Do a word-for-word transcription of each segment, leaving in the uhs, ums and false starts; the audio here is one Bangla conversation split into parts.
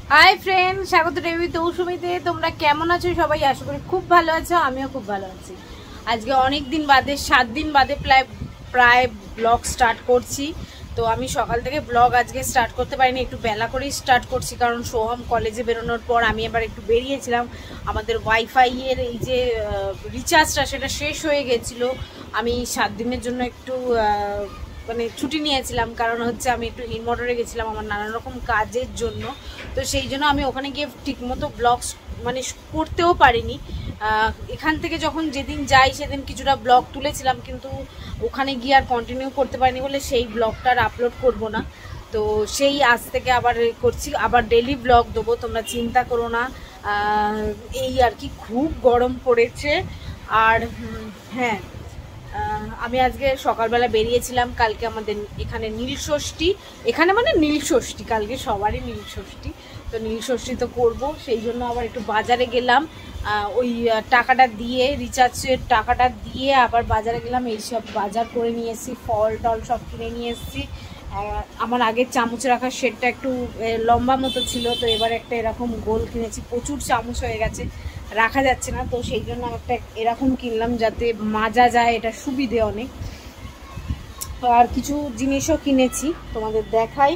হাই ফ্রেন্ড, স্বাগত রেবি তৌসুমিতে। তোমরা কেমন আছো? সবাই আশা করি খুব ভালো আছো। আমিও খুব ভালো আছি। আজকে অনেক দিন বাদে, সাত দিন বাদে প্রায় প্রায় ব্লগ স্টার্ট করছি। তো আমি সকাল থেকে ব্লগ আজকে স্টার্ট করতে পারিনি, একটু বেলা করেই স্টার্ট করছি, কারণ সোহম কলেজে বেরোনোর পর আমি এবার একটু বেরিয়েছিলাম। আমাদের ওয়াইফাইয়ের এই যে রিচার্জটা সেটা শেষ হয়ে গেছিলো। আমি সাত দিনের জন্য একটু মানে ছুটি নিয়েছিলাম, কারণ হচ্ছে আমি একটু হিনমোটরে গেছিলাম আমার নানান রকম কাজের জন্য। তো সেই জন্য আমি ওখানে গিয়ে ঠিকমতো ব্লগ মানে করতেও পারিনি। এখান থেকে যখন যেদিন যাই সেদিন কিছুটা ব্লগ তুলেছিলাম, কিন্তু ওখানে গিয়ে আর কন্টিনিউ করতে পারিনি বলে সেই ব্লগটা আর আপলোড করব না। তো সেই আজ থেকে আবার করছি, আবার ডেলি ব্লগ দেবো, তোমরা চিন্তা করো না। এই আর কি, খুব গরম পড়েছে। আর হ্যাঁ, আমি আজকে সকালবেলা বেরিয়েছিলাম। কালকে আমাদের এখানে নীলষষ্ঠী, এখানে মানে নীলষষ্ঠী, কালকে সবারই নীলষষ্ঠী। তো নীলষষ্ঠী তো করবো, সেই জন্য আবার একটু বাজারে গেলাম। ওই টাকাটা দিয়ে, রিচার্জের টাকাটা দিয়ে আবার বাজারে গেলাম। এইসব বাজার করে নিয়ে এসেছি, ফল টল সব কিনে নিয়ে এসেছি। আমার আগের চামচ রাখার সেটটা একটু লম্বা মতো ছিল, তো এবার একটা এরকম গোল কিনেছি। প্রচুর চামচ হয়ে গেছে, রাখা যাচ্ছে না, তো সেই জন্য একটা এরকম কিনলাম যাতে মাজা যায়, এটা সুবিধে অনেক। আর কিছু জিনিসও কিনেছি, তোমাদের দেখাই।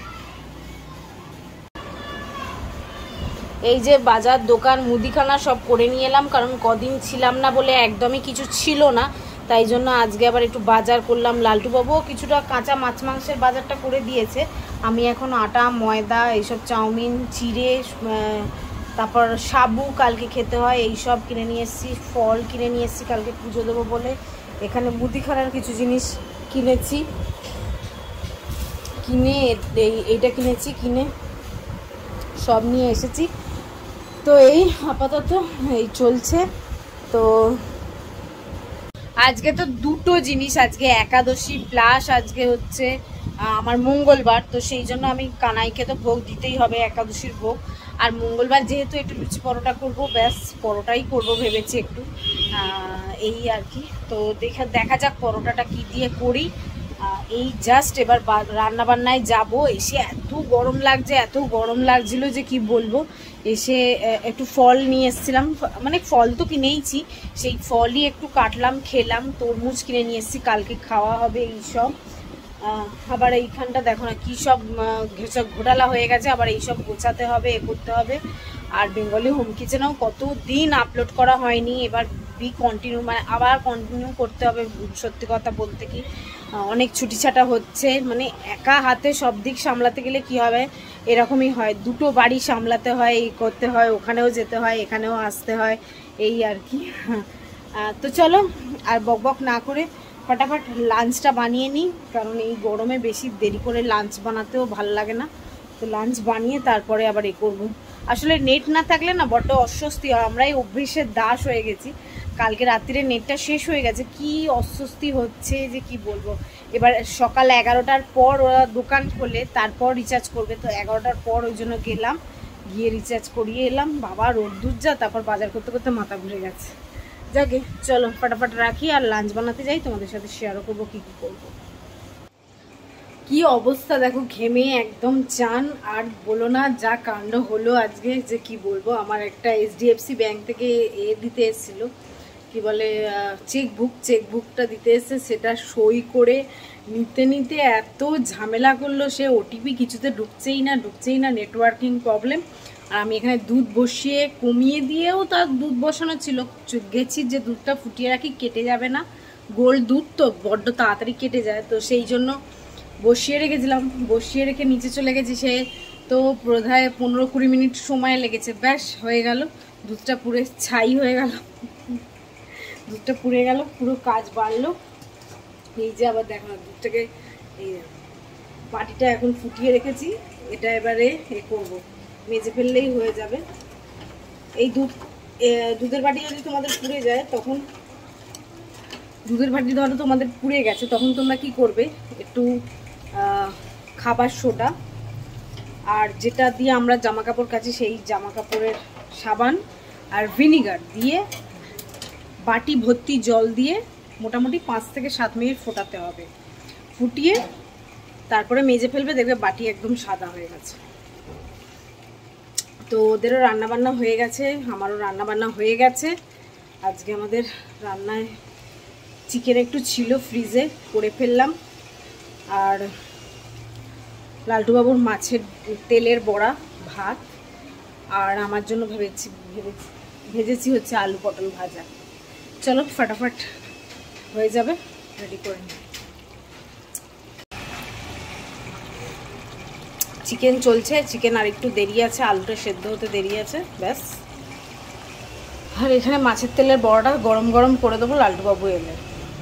এই যে বাজার, দোকান, মুদিখানা সব করে নিয়ে এলাম, কারণ কদিন ছিলাম না বলে একদমই কিছু ছিল না। তাই জন্য আজকে আবার একটু বাজার করলাম। লালটু বাবুও কিছুটা কাঁচা মাছ মাংসের বাজারটা করে দিয়েছে। আমি এখন আটা, ময়দা, এইসব চাউমিন, চিড়ে, তারপর সাবু কালকে খেতে হয়, এই সব কিনে নিয়ে এসেছি। ফল কিনে নিয়ে এসেছি কালকে পুজো দেবো বলে। এখানে মুদিখানার কিছু জিনিস কিনেছি, কিনে এই এইটা কিনেছি, কিনে সব নিয়ে এসেছি। তো এই আপাতত এই চলছে। তো আজকে তো দুটো জিনিস, আজকে একাদশী প্লাস আজকে হচ্ছে আমার মঙ্গলবার। তো সেই জন্য আমি কানাইকে তো ভোগ দিতেই হবে, একাদশীর ভোগ। আর মঙ্গলবার যেহেতু একটু লুচি পরোটা করবো, ব্যাস পরোটাই করব ভেবেছি একটু, এই আর কি। তো দেখা দেখা যাক পরোটাটা কি দিয়ে করি। এই জাস্ট এবার রান্না বান্নায় যাব। এসে এত গরম লাগছে, এত গরম লাগছিল যে কি বলবো। এসে একটু ফল নিয়ে এসেছিলাম, মানে ফল তো কিনেইছি, সেই ফলই একটু কাটলাম, খেলাম। তরমুজ কিনে নিয়ে এসেছি, কালকে খাওয়া হবে এইসব। আবার এইখানটা দেখো না কি সব সব ঘোটালা হয়ে গেছে, আবার এইসব গোছাতে হবে, এ করতে হবে। আর বেঙ্গলি হোম কিচেনেও কত দিন আপলোড করা হয়নি, এবার বি কন্টিনিউ মানে আবার কন্টিনিউ করতে হবে। সত্যি কথা বলতে কি, অনেক ছুটিছাটা হচ্ছে, মানে একা হাতে সব দিক সামলাতে গেলে কি হবে, এরকমই হয়। দুটো বাড়ি সামলাতে হয়, এই করতে হয়, ওখানেও যেতে হয়, এখানেও আসতে হয়, এই আর কি। তো চলো আর বক বক না করে ফটাফট লাঞ্চটা বানিয়ে নিই, কারণ এই গরমে বেশি দেরি করে লাঞ্চ বানাতেও ভাল লাগে না। তো লাঞ্চ বানিয়ে তারপরে আবার এ করবো। আসলে নেট না থাকলে না বড্ড অস্বস্তি হয়, আমরাই অভ্যেসের দাস হয়ে গেছি। কালকে রাত্রিরে নেটটা শেষ হয়ে গেছে, কি অস্বস্তি হচ্ছে যে কি বলবো। এবার সকাল এগারোটার পর ওরা দোকান খোলে, তারপর রিচার্জ করবে। তো এগারোটার পর ওই জন্য গেলাম, গিয়ে রিচার্জ করিয়ে এলাম। বাবা রোদ্দুর যা, তারপর বাজার করতে করতে মাথা ঘুরে গেছে। যাকে চলো ফটাফট রাখি আর লাঞ্চ বানাতে যাই, তোমাদের সাথে শেয়ারও করবো কী কী করবো। কি অবস্থা দেখো, ঘেমে একদম চান। আর বলো না যা কাণ্ড হলো আজকে, যে কি বলবো। আমার একটা এইচডিএফসি ব্যাংক থেকে এ দিতে এসেছিল, কি বলে চেকবুক, চেকবুকটা দিতে এসে সেটা সই করে নিতে নিতে এত ঝামেলা করলো। সে ওটিপি কিছুতে ঢুকছেই না, ঢুকছেই না, নেটওয়ার্কিং প্রবলেম। আর আমি এখানে দুধ বসিয়ে কমিয়ে দিয়েও তার দুধ বসানো ছিল, গেছি যে দুধটা ফুটিয়ে রাখি, কেটে যাবে না, গোল দুধ তো বড্ড তাড়াতাড়ি কেটে যায়। তো সেই জন্য বসিয়ে রেখেছিলাম, বসিয়ে রেখে নিচে চলে গেছি। সে তো প্রায় পনেরো কুড়ি মিনিট সময় লেগেছে, ব্যাস হয়ে গেল। দুধটা পুরো ছাই হয়ে গেল, দুধটা পুড়ে গেল, পুরো কাজ বাড়লো। এই যে আবার দেখো না দুধটাকে, এই বাটিটা এখন ফুটিয়ে রেখেছি, এটা এবারে এ করবো, মেজে ফেললেই হয়ে যাবে। এই দুধ দুধের বাটি যদি তোমাদের পুড়ে যায়, তখন দুধের বাটি ধরো তোমাদের পুড়ে গেছে, তখন তোমরা কি করবে, একটু খাবার সোডা আর যেটা দিয়ে আমরা জামা কাপড় কাচি সেই জামা কাপড়ের সাবান আর ভিনিগার দিয়ে বাটি ভর্তি জল দিয়ে মোটামুটি পাঁচ থেকে সাত মিনিট ফোটাতে হবে। ফুটিয়ে তারপরে মেজে ফেলবে, দেখবে বাটি একদম সাদা হয়ে গেছে। তো ওদেরও রান্নাবান্না হয়ে গেছে, আমারও রান্নাবান্না হয়ে গেছে। আজকে আমাদের রান্নায় চিকেন একটু ছিল ফ্রিজে, করে ফেললাম। আর লালটুবাবুর মাছের তেলের বড়া, ভাত। আর আমার জন্য ভেবেছি ভেবেছি ভেজেছি হচ্ছে আলু পটল ভাজা। চলো ফটাফট হয়ে যাবে, রেডি করে নিই। চিকেন চলছে, চিকেন আর একটু দেরি আছে, আলুটা সেদ্ধ হতে দেরি আছে, ব্যাস। আর এখানে মাছের তেলের বড়াটা গরম গরম করে দেবো লালটুবাবু এলে।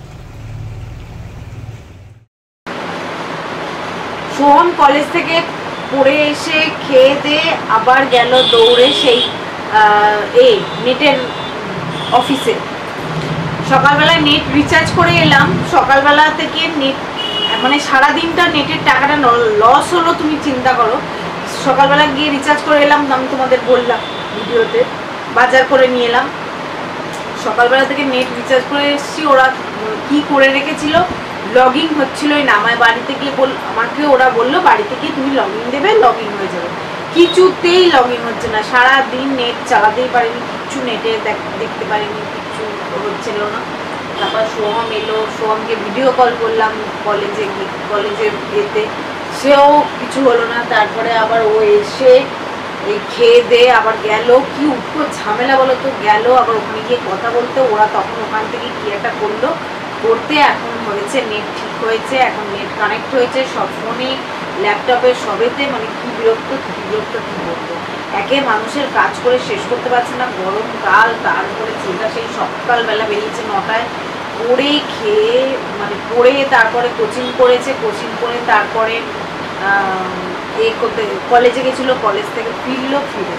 সোহম কলেজ থেকে পড়ে এসে খেয়ে দিয়ে আবার গেল দৌড়ে সেই এ নেটের অফিসে। সকালবেলায় নেট রিচার্জ করে এলাম। সকালবেলা থেকে নেট মানে সারাদিনটা নেটের টাকাটা লস হলো, তুমি চিন্তা করো। সকালবেলা গিয়ে রিচার্জ করে এলাম, আমি তোমাদের বললাম ভিডিওতে। বাজার করে নিয়ে এলাম, সকালবেলা থেকে নেট রিচার্জ করে এসেছি। ওরা কি করে রেখেছিল, লগ ইন হচ্ছিলই না। আমার বাড়িতে গিয়ে বল আমাকে ওরা বললো বাড়িতে গিয়ে তুমি লগ ইন দেবে, লগ ইন হয়ে যাবে। কিছুতেই লগ ইন হচ্ছে না, সারাদিন নেট চালাতেই পারিনি, কিচ্ছু নেটে দেখতে পারিনি, কিচ্ছু হচ্ছিল না। তারপর সোহম এলো, সোহমকে ভিডিও কল করলাম কলেজে কলেজে যেতে, সেও কিছু হলো না। তারপরে আবার ও এসে এই খেয়ে দিয়ে আবার গেল, কি উঠো ঝামেলা বলো তো, গেল আবার ওখানে গিয়ে কথা বলতে। ওরা তখন ওখান থেকে কি একটা করলো করতে, এখন হয়েছে নেট ঠিক হয়েছে, এখন নেট কানেক্ট হয়েছে সব ফোনে ল্যাপটপে সবেতে। মানে কি বিরক্ত কি বিরক্ত কি বলতো, একে মানুষের কাজ করে শেষ করতে পারছে না, গরমকাল। তারপরে ছেলেটা সেই সকালবেলা বেরিয়েছে নটায়, পড়ে খেয়ে মানে পড়ে তারপরে কোচিং করেছে, কোচিং করে তারপরে এই করতে কলেজে গেছিলো, কলেজ থেকে ফিরলো, ফিরে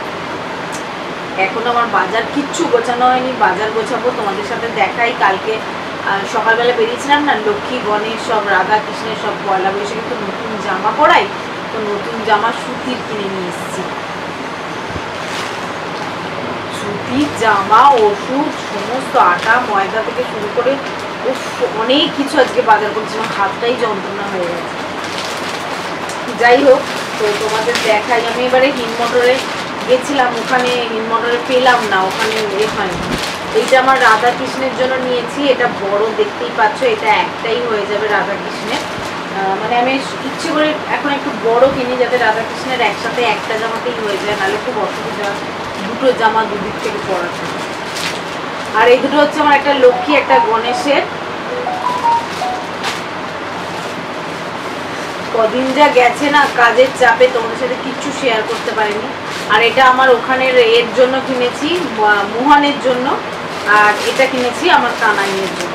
এখন আমার বাজার কিচ্ছু গোছানো হয়নি, বাজার গোছাবো। তোমাদের সাথে দেখাই, কালকে সকালবেলা বেরিয়েছিলাম না, লক্ষ্মী গণেশ সব রাধা কৃষ্ণের সব পয়লা বৈশাখে তো নতুন জামা পরাই, তো নতুন জামা সুতির কিনে নিয়ে এসেছি। সুতির জামা, ওষুধ, সমস্ত আটা ময়দা থেকে শুরু করে অনেক কিছু আজকে বাজার করছিলাম, হাতটাই যন্ত্রণা হয়ে গেছে। যাই হোক, তো তোমাদের দেখাই। আমি এবারে হিনমোটরে গেছিলাম, ওখানে হিনমোটরে পেলাম না, ওখানে এ হয়নি। এইটা আমার রাধা কৃষ্ণের জন্য নিয়েছি, এটা বড় দেখতেই পাচ্ছ, এটা একটাই হয়ে যাবে রাধা কৃষ্ণের। মানে আমি ইচ্ছে করে এখন একটু বড় কিনি, যাতে রাধা কৃষ্ণের একসাথে একটা জামাতেই হয়ে যায়, নাহলে খুব অসুবিধা দুটো জামা দুদিক থেকে পরাতে। আর এই দুটো হচ্ছে আমার একটা লক্ষ্মী, একটা গণেশের। কদিন যা গেছে না কাজের চাপে, তোমাদের সাথে কিচ্ছু শেয়ার করতে পারিনি। আর এটা আমার ওখানের এর জন্য কিনেছি, মোহনের জন্য। আর এটা কিনেছি আমার কানাইয়ের জন্য।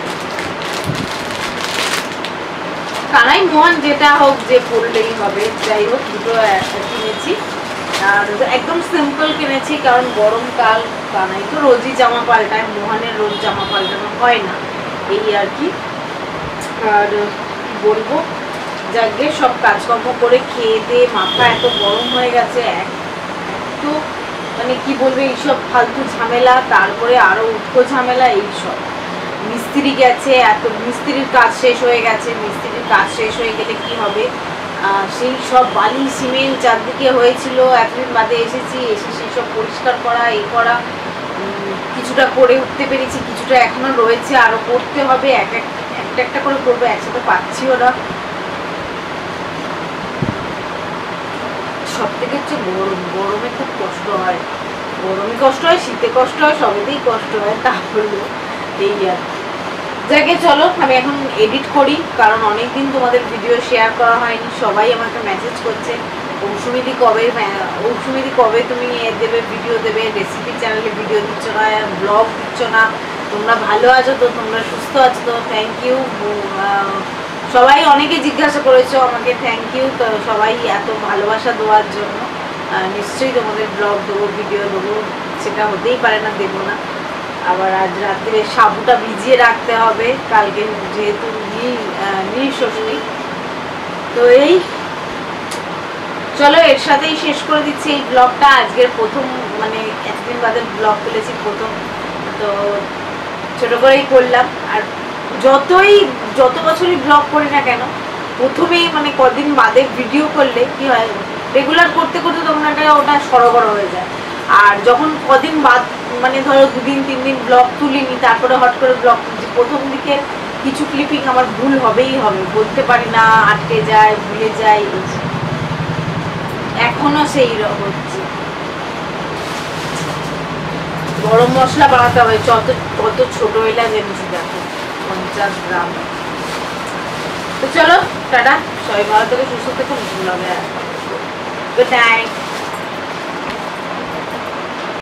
কানাই মোহন যেটা হোক, যে পরলেই হবে। যাই হোক, দুটো কিনেছি। আর একদম সিম্পল কিনেছি, কারণ গরমকাল। কানাই তো রোজই জামা পাল্টায়, মোহনের রোজ জামা পাল্টানো হয় না, এই আর কি। আর বলবো, যাকে সব কাজকর্ম করে খেয়ে দিয়ে মাথা এত গরম হয়ে গেছে, একটু মানে কি বলবে, এইসব ফালতু ঝামেলা, তারপরে আরো উঠো ঝামেলা। এইসব মিস্ত্রি গেছে, এত মিস্ত্রির কাজ শেষ হয়ে গেছে। মিস্ত্রির কাজ শেষ হয়ে গেলে কি হবে, সেই সব বালি সিমেন্ট চারদিকে হয়েছিল, এতদিন বাদে এসেছি, এসে সেই সব পরিষ্কার করা, এই করা। কিছুটা করে উঠতে পেরেছি, কিছুটা এখনো রয়েছে, আরো করতে হবে। এক একটা একটা করে করবো, একসাথে পাচ্ছিও না। সব থেকে হচ্ছে গরম, গরমে খুব কষ্ট হয়। গরমে কষ্ট হয়, শীতে কষ্ট হয়, সবেতেই কষ্ট হয়। তারপরে এই আর যাকে, চলো আমি এখন এডিট করি, কারণ অনেকদিন তোমাদের ভিডিও শেয়ার করা হয়নি। সবাই আমাকে মেসেজ করছে, ঔষুমিদি কবে ঔষুমিদি কবে তুমি দেবে, ভিডিও দেবে, রেসিপি চ্যানেলে ভিডিও দিচ্ছ না, ব্লগ দিচ্ছ না। তোমরা ভালো আছো তো, তোমরা সুস্থ আছো তো, থ্যাংক ইউ। সবাই অনেকে জিজ্ঞাসা করেছো আমাকে, থ্যাংক ইউ। তো সবাই এত ভালোবাসা দেওয়ার জন্য। নিশ্চয়ই তোমাদের ব্লগ দেবো, ভিডিও দেবো, সেটা হতেই পারে না দেবো না। আবার আজ রাত্রে সাবুটা ভিজিয়ে রাখতে হবে, কালকে যেহেতু নীল ষষ্ঠী। তো এই চলো, এর সাথেই শেষ করে দিচ্ছি এই ব্লগটা। আজকের প্রথম, মানে এতদিন বাদে ব্লগ তুলেছি প্রথম, তো ছোট করেই করলাম। আর যতই যত বছরই ব্লগ করি না কেন, প্রথমেই মানে কদিন বাদে ভিডিও করলে কি হয়, রেগুলার করতে করতে তখন একটা ওটা সরগড় হয়ে যায়। আর যখন কদিন বাদ মানে ধরো দুদিন তিন দিন ব্লগ তুলিনি, তারপরে হট করে ব্লগ তুলছি, প্রথম দিকে কিছু ক্লিপিং আমার ভুল হবেই হবে, বলতে পারি না, আটকে যায়, ভুলে যাই, এখনো সেই হচ্ছে। গরম মশলা বানাতে হবে, যত কত ছোট এলাচ এনেছি দেখো, পঞ্চাশ গ্রাম। তো চলো টাটা, সবাই ভালো থেকে সুস্থ থেকে, ভালো হবে। Good night.